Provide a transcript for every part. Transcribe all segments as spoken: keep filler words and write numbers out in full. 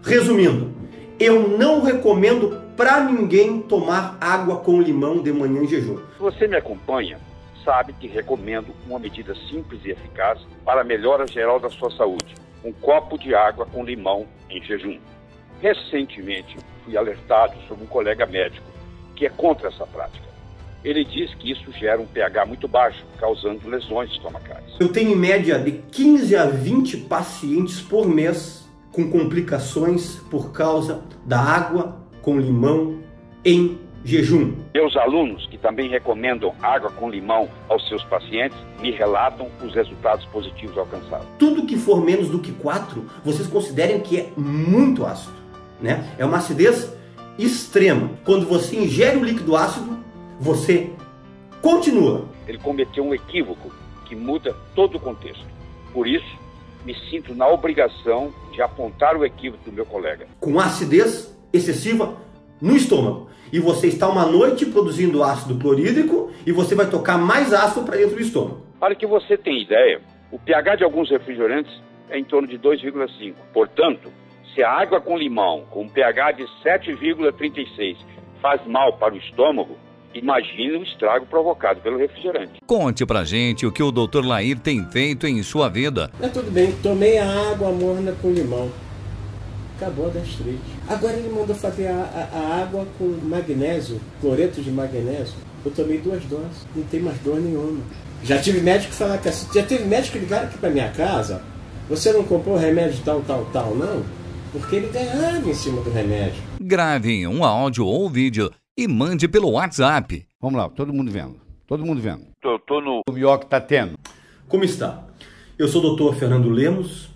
Resumindo, eu não recomendo para ninguém tomar água com limão de manhã em jejum. Se você me acompanha, sabe que recomendo uma medida simples e eficaz para a melhora geral da sua saúde. Um copo de água com limão em jejum. Recentemente, fui alertado sobre um colega médico que é contra essa prática. Ele diz que isso gera um pH muito baixo, causando lesões estomacais. Eu tenho em média de quinze a vinte pacientes por mês com complicações por causa da água com limão em jejum. Meus alunos, que também recomendam água com limão aos seus pacientes, me relatam os resultados positivos alcançados. Tudo que for menos do que quatro, vocês considerem que é muito ácido, né? É uma acidez extrema. Quando você ingere o líquido ácido, você continua. Ele cometeu um equívoco que muda todo o contexto. Por isso, me sinto na obrigação de apontar o equívoco do meu colega. Com acidez excessiva no estômago. E você está uma noite produzindo ácido clorídrico e você vai tocar mais ácido para dentro do estômago. Para que você tenha ideia, o pH de alguns refrigerantes é em torno de dois vírgula cinco. Portanto, se a água com limão com um pH de sete vírgula trinta e seis faz mal para o estômago, imagine o estrago provocado pelo refrigerante. Conte pra gente o que o doutor Lair tem feito em sua vida. É tudo bem, tomei a água morna com limão. Acabou a gastrite. Agora ele mandou fazer a, a, a água com magnésio, cloreto de magnésio. Eu tomei duas doses, não tem mais dor nenhuma. Já tive médico falar que assim, já teve médico ligar aqui pra minha casa. Você não comprou remédio tal, tal, tal, não? Porque ele ganhava em cima do remédio. Grave um áudio ou vídeo e mande pelo WhatsApp. Vamos lá, todo mundo vendo. Todo mundo vendo. Eu tô no... O pior que tá tendo. Como está? Eu sou o doutor Fernando Lemos,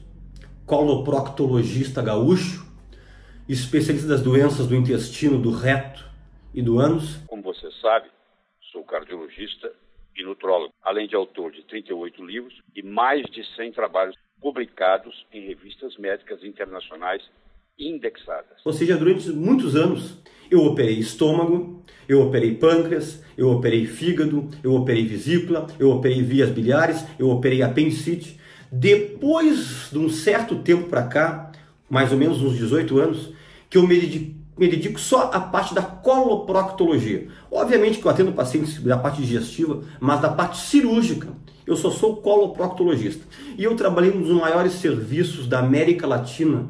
coloproctologista gaúcho, especialista das doenças do intestino, do reto e do ânus. Como você sabe, sou cardiologista e nutrólogo, além de autor de trinta e oito livros e mais de cem trabalhos publicados em revistas médicas internacionais indexadas. Ou seja, durante muitos anos eu operei estômago, eu operei pâncreas, eu operei fígado, eu operei vesícula, eu operei vias biliares, eu operei apendicite. Depois de um certo tempo para cá, mais ou menos uns dezoito anos, que eu me dedico, me dedico só à parte da coloproctologia. Obviamente que eu atendo pacientes da parte digestiva, mas da parte cirúrgica eu só sou coloproctologista. E eu trabalhei num dos maiores serviços da América Latina,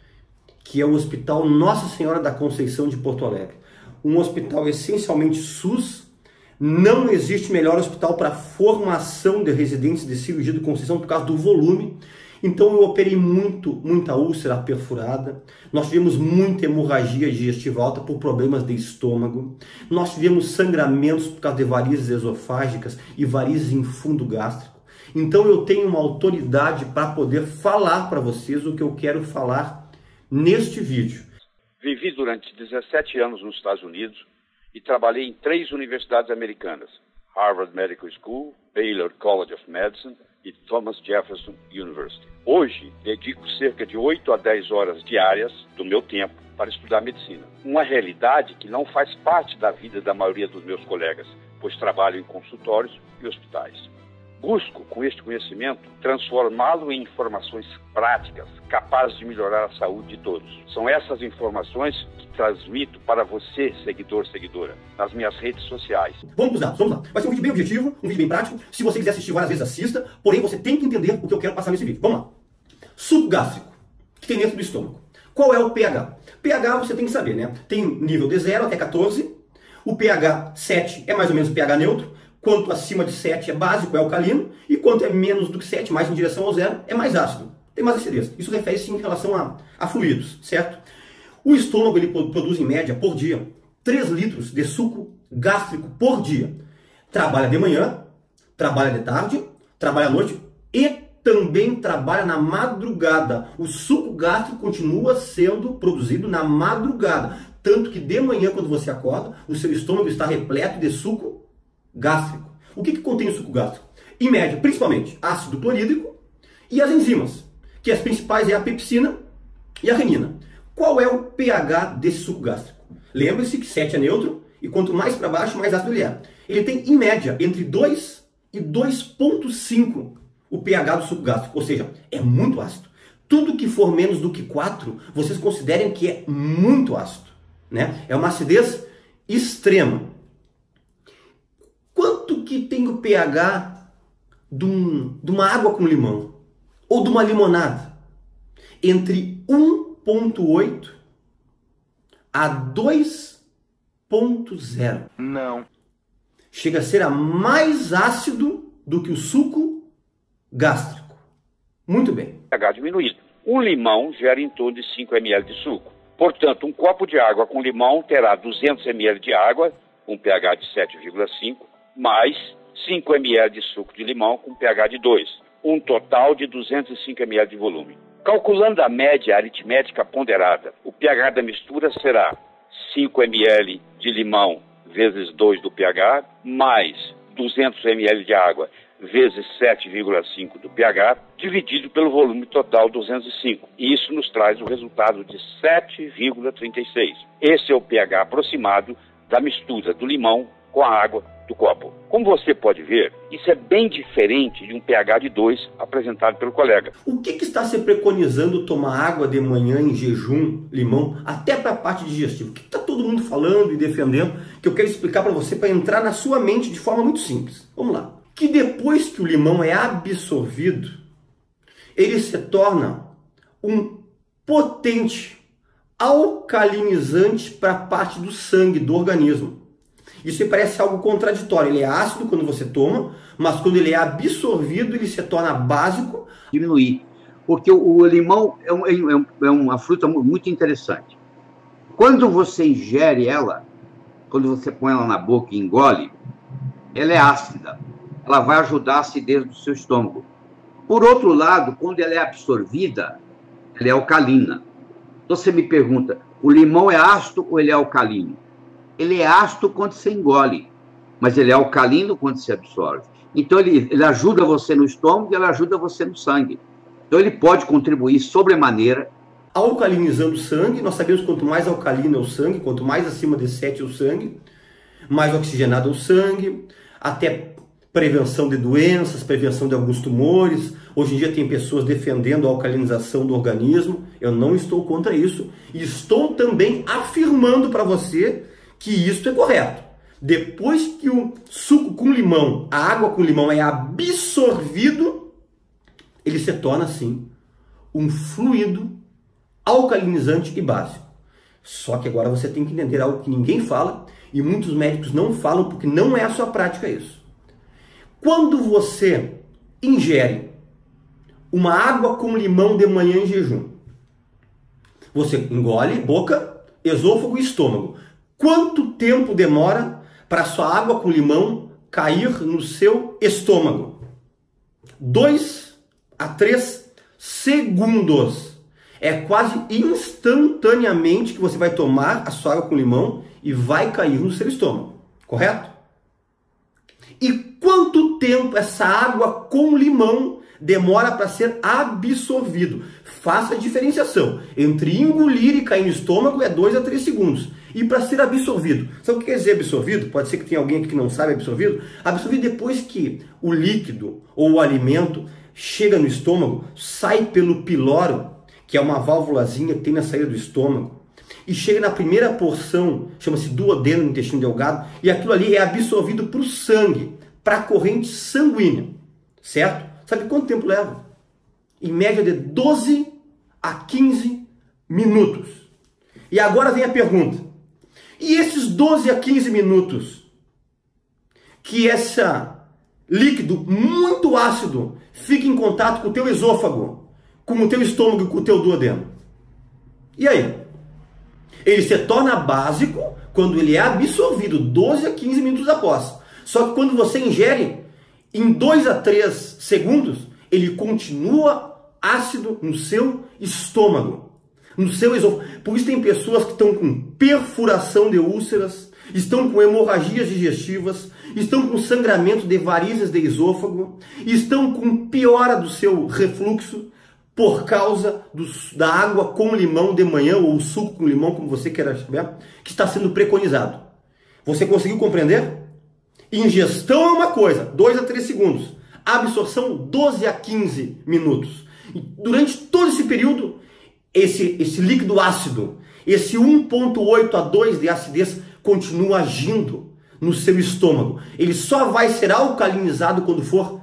que é o Hospital Nossa Senhora da Conceição de Porto Alegre. Um hospital essencialmente SUS. Não existe melhor hospital para formação de residentes de cirurgia de Conceição por causa do volume. Então eu operei muito, muita úlcera perfurada. Nós tivemos muita hemorragia digestiva alta por problemas de estômago. Nós tivemos sangramentos por causa de varizes esofágicas e varizes em fundo gástrico. Então eu tenho uma autoridade para poder falar para vocês o que eu quero falar neste vídeo. Vivi durante dezessete anos nos Estados Unidos e trabalhei em três universidades americanas: Harvard Medical School, Baylor College of Medicine e Thomas Jefferson University. Hoje, dedico cerca de oito a dez horas diárias do meu tempo para estudar medicina. Uma realidade que não faz parte da vida da maioria dos meus colegas, pois trabalho em consultórios e hospitais. Busco, com este conhecimento, transformá-lo em informações práticas, capazes de melhorar a saúde de todos. São essas informações que transmito para você, seguidor, seguidora, nas minhas redes sociais. Vamos lá, vamos lá. Vai ser um vídeo bem objetivo, um vídeo bem prático. Se você quiser assistir várias vezes, assista. Porém, você tem que entender o que eu quero passar nesse vídeo. Vamos lá. Suco gástrico, que tem dentro do estômago. Qual é o pH? pH você tem que saber, né? Tem nível de zero até quatorze. O pH sete é mais ou menos o pH neutro. Quanto acima de sete é básico, é alcalino, e quanto é menos do que sete, mais em direção ao zero, é mais ácido. Tem mais acidez. Isso refere-se em relação a, a fluidos, certo? O estômago ele produz, em média, por dia, três litros de suco gástrico por dia. Trabalha de manhã, trabalha de tarde, trabalha à noite e também trabalha na madrugada. O suco gástrico continua sendo produzido na madrugada. Tanto que de manhã, quando você acorda, o seu estômago está repleto de suco gástrico. O que, que contém o suco gástrico? Em média, principalmente ácido clorídrico e as enzimas, que as principais é a pepsina e a renina. Qual é o pH desse suco gástrico? Lembre-se que sete é neutro e quanto mais para baixo, mais ácido ele é. Ele tem, em média, entre dois e dois vírgula cinco o pH do suco gástrico, ou seja, é muito ácido. tudo que for menos do que quatro, vocês considerem que é muito ácido, né? É uma acidez extrema. Quanto que tem o pH de, um, de uma água com limão? Ou de uma limonada? Entre um ponto oito a dois ponto zero. Não. Chega a ser a mais ácido do que o suco gástrico. Muito bem. pH diminuído. Um limão gera em torno de cinco mililitros de suco. Portanto, um copo de água com limão terá duzentos mililitros de água, com pH de sete vírgula cinco, mais cinco mililitros de suco de limão com pH de dois. Um total de duzentos e cinco mililitros de volume. Calculando a média aritmética ponderada, o pH da mistura será cinco mililitros de limão vezes dois do pH, mais duzentos mililitros de água vezes sete vírgula cinco do pH, dividido pelo volume total duzentos e cinco. E isso nos traz o resultado de sete vírgula trinta e seis. Esse é o pH aproximado da mistura do limão com a água do copo. Como você pode ver, isso é bem diferente de um pH de dois apresentado pelo colega. O que, que está se preconizando tomar água de manhã em jejum, limão, até para a parte digestiva? O que está todo mundo falando e defendendo que eu quero explicar para você para entrar na sua mente de forma muito simples. Vamos lá. Que depois que o limão é absorvido, ele se torna um potente alcalinizante para a parte do sangue, do organismo. Isso parece algo contraditório. Ele é ácido quando você toma, mas quando ele é absorvido, ele se torna básico. Diminuir. Porque o, o limão é, um, é, um, é uma fruta muito interessante. Quando você ingere ela, quando você põe ela na boca e engole, ela é ácida. Ela vai ajudar a acidez do seu estômago. Por outro lado, quando ela é absorvida, ela é alcalina. Então você me pergunta, o limão é ácido ou ele é alcalino? Ele é ácido quando você engole, mas ele é alcalino quando se absorve. Então, ele, ele ajuda você no estômago e ele ajuda você no sangue. Então, ele pode contribuir sobremaneira. Alcalinizando o sangue, nós sabemos que quanto mais alcalino é o sangue, quanto mais acima de sete é o sangue, mais oxigenado é o sangue, até prevenção de doenças, prevenção de alguns tumores. Hoje em dia tem pessoas defendendo a alcalinização do organismo. Eu não estou contra isso. E estou também afirmando para você que isso é correto. Depois que o suco com limão, a água com limão é absorvido, ele se torna, assim, um fluido alcalinizante e básico. Só que agora você tem que entender algo que ninguém fala e muitos médicos não falam porque não é a sua prática isso. Quando você ingere uma água com limão de manhã em jejum, você engole boca, esôfago e estômago. Quanto tempo demora para a sua água com limão cair no seu estômago? Dois a três segundos. É quase instantaneamente que você vai tomar a sua água com limão e vai cair no seu estômago. Correto? E quanto tempo essa água com limão demora para ser absorvido? Faça a diferenciação. Entre engolir e cair no estômago é dois a três segundos. E para ser absorvido, sabe o que quer dizer absorvido? Pode ser que tenha alguém aqui que não sabe absorvido. Absorvido depois que o líquido ou o alimento chega no estômago, sai pelo piloro, que é uma válvulazinha que tem na saída do estômago, e chega na primeira porção, chama-se duodeno no intestino delgado, e aquilo ali é absorvido para o sangue, para a corrente sanguínea, certo? Sabe quanto tempo leva? Em média de doze a quinze minutos. E agora vem a pergunta. E esses doze a quinze minutos que esse líquido muito ácido fica em contato com o teu esôfago, com o teu estômago e com o teu duodeno? E aí? Ele se torna básico quando ele é absorvido doze a quinze minutos após. Só que quando você ingere, em dois a três segundos, ele continua ácido no seu estômago, no seu esôfago. Por isso tem pessoas que estão com perfuração de úlceras, estão com hemorragias digestivas, estão com sangramento de varizes de esôfago, estão com piora do seu refluxo por causa do, da água com limão de manhã, ou o suco com limão, como você queira saber, que está sendo preconizado. Você conseguiu compreender? Ingestão é uma coisa, dois a três segundos. Absorção, doze a quinze minutos. E durante todo esse período, esse, esse líquido ácido, esse um ponto oito a dois de acidez continua agindo no seu estômago. Ele só vai ser alcalinizado quando for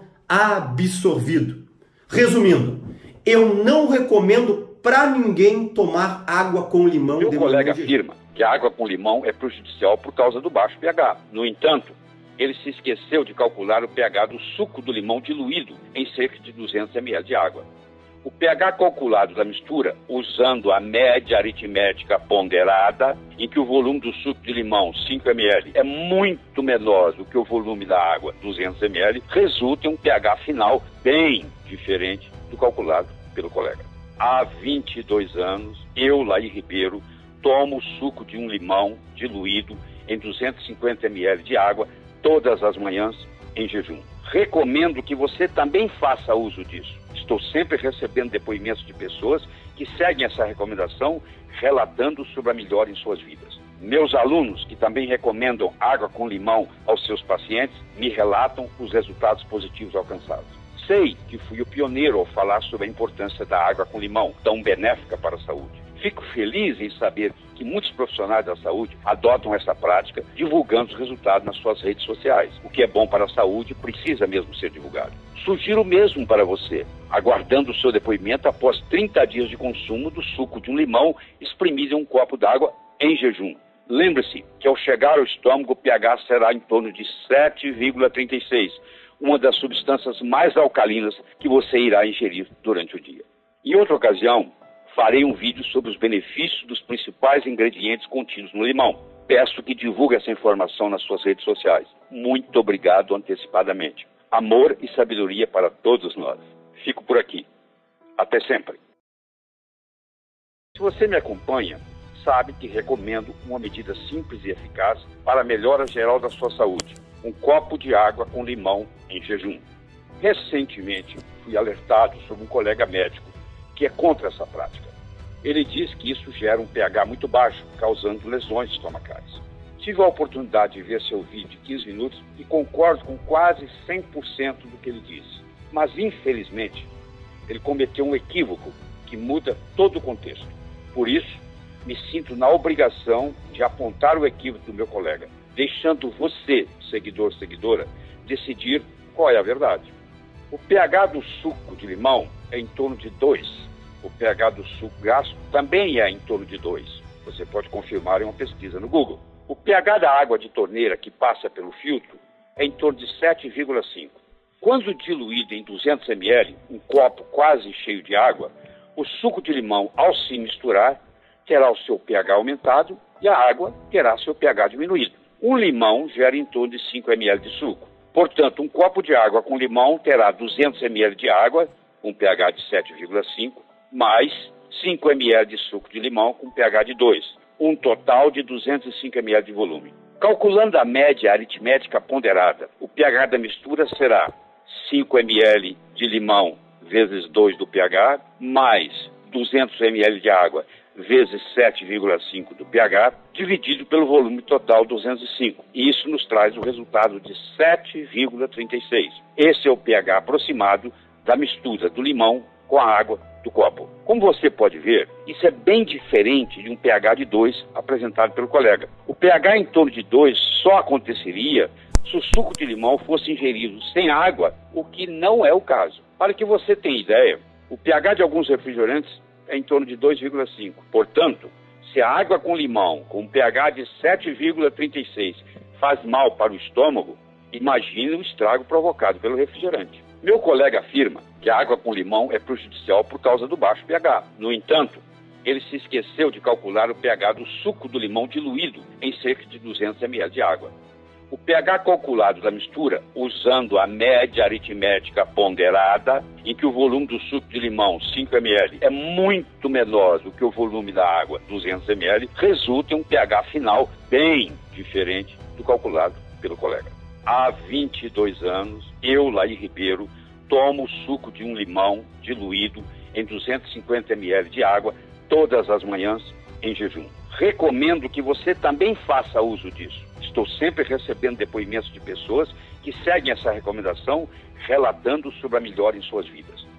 absorvido. Resumindo, eu não recomendo para ninguém tomar água com limão. Meu colega afirma que a água com limão é prejudicial por causa do baixo pH. No entanto, ele se esqueceu de calcular o pH do suco do limão diluído em cerca de duzentos mililitros de água. O pH calculado da mistura, usando a média aritmética ponderada, em que o volume do suco de limão, cinco mililitros, é muito menor do que o volume da água, duzentos mililitros, resulta em um pH final bem diferente do calculado pelo colega. Há vinte e dois anos, eu, Laí Ribeiro, tomo o suco de um limão diluído em duzentos e cinquenta mililitros de água todas as manhãs em jejum. Recomendo que você também faça uso disso. Estou sempre recebendo depoimentos de pessoas que seguem essa recomendação, relatando sobre a melhora em suas vidas. Meus alunos, que também recomendam água com limão aos seus pacientes, me relatam os resultados positivos alcançados. Sei que fui o pioneiro ao falar sobre a importância da água com limão, tão benéfica para a saúde. Fico feliz em saber que muitos profissionais da saúde adotam essa prática, divulgando os resultados nas suas redes sociais. O que é bom para a saúde precisa mesmo ser divulgado. Sugiro mesmo para você, aguardando o seu depoimento após trinta dias de consumo do suco de um limão espremido em um copo d'água em jejum. Lembre-se que ao chegar ao estômago o pH será em torno de sete vírgula trinta e seis, uma das substâncias mais alcalinas que você irá ingerir durante o dia. Em outra ocasião, farei um vídeo sobre os benefícios dos principais ingredientes contidos no limão. Peço que divulgue essa informação nas suas redes sociais. Muito obrigado antecipadamente. Amor e sabedoria para todos nós. Fico por aqui. Até sempre. Se você me acompanha, sabe que recomendo uma medida simples e eficaz para a melhora geral da sua saúde. Um copo de água com limão em jejum. Recentemente, fui alertado sobre um colega médico que é contra essa prática. Ele diz que isso gera um pH muito baixo, causando lesões estomacais. Tive a oportunidade de ver seu vídeo de quinze minutos e concordo com quase cem por cento do que ele disse. Mas, infelizmente, ele cometeu um equívoco que muda todo o contexto. Por isso, me sinto na obrigação de apontar o equívoco do meu colega, deixando você, seguidor, seguidora, decidir qual é a verdade. O pH do suco de limão é em torno de dois. O pH do suco gástrico também é em torno de dois. Você pode confirmar em uma pesquisa no Google. O pH da água de torneira que passa pelo filtro é em torno de sete vírgula cinco. Quando diluído em duzentos mililitros, um copo quase cheio de água, o suco de limão, ao se misturar, terá o seu pH aumentado e a água terá seu pH diminuído. Um limão gera em torno de cinco mililitros de suco. Portanto, um copo de água com limão terá duzentos mililitros de água, com pH de sete vírgula cinco, mais cinco mililitros de suco de limão com pH de dois, um total de duzentos e cinco mililitros de volume. Calculando a média aritmética ponderada, o pH da mistura será cinco mililitros de limão vezes dois do pH, mais duzentos mililitros de água vezes sete vírgula cinco do pH, dividido pelo volume total duzentos e cinco. E isso nos traz o resultado de sete vírgula trinta e seis. Esse é o pH aproximado da mistura do limão com a água do copo. Como você pode ver, isso é bem diferente de um pH de dois apresentado pelo colega. O pH em torno de dois só aconteceria se o suco de limão fosse ingerido sem água, o que não é o caso. Para que você tenha ideia, o pH de alguns refrigerantes é em torno de dois vírgula cinco. Portanto, se a água com limão com um pH de sete vírgula trinta e seis faz mal para o estômago, imagine o estrago provocado pelo refrigerante. Meu colega afirma que a água com limão é prejudicial por causa do baixo pH. No entanto, ele se esqueceu de calcular o pH do suco do limão diluído em cerca de duzentos mililitros de água. O pH calculado da mistura, usando a média aritmética ponderada, em que o volume do suco de limão, cinco mililitros, é muito menor do que o volume da água, duzentos mililitros, resulta em um pH final bem diferente do calculado pelo colega. Há vinte e dois anos, eu, Laí Ribeiro, tomo o suco de um limão diluído em duzentos e cinquenta mililitros de água todas as manhãs em jejum. Recomendo que você também faça uso disso. Estou sempre recebendo depoimentos de pessoas que seguem essa recomendação, relatando sobre a melhora em suas vidas.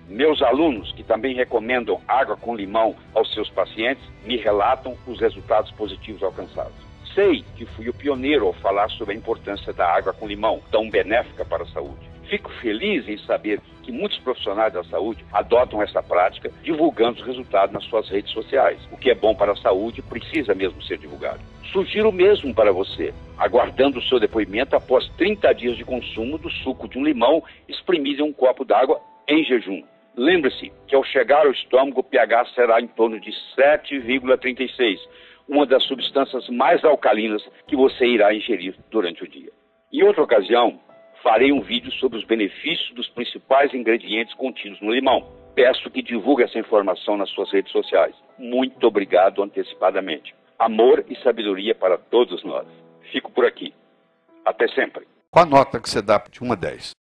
Meus alunos, que também recomendam água com limão aos seus pacientes, me relatam os resultados positivos alcançados. Sei que fui o pioneiro ao falar sobre a importância da água com limão, tão benéfica para a saúde. Fico feliz em saber que muitos profissionais da saúde adotam essa prática, divulgando os resultados nas suas redes sociais. O que é bom para a saúde precisa mesmo ser divulgado. Sugiro o mesmo para você, aguardando o seu depoimento após trinta dias de consumo do suco de um limão espremido em um copo d'água em jejum. Lembre-se que ao chegar ao estômago o pH será em torno de sete vírgula trinta e seis, uma das substâncias mais alcalinas que você irá ingerir durante o dia. Em outra ocasião, farei um vídeo sobre os benefícios dos principais ingredientes contidos no limão. Peço que divulgue essa informação nas suas redes sociais. Muito obrigado antecipadamente. Amor e sabedoria para todos nós. Fico por aqui. Até sempre. Qual a nota que você dá de um a dez?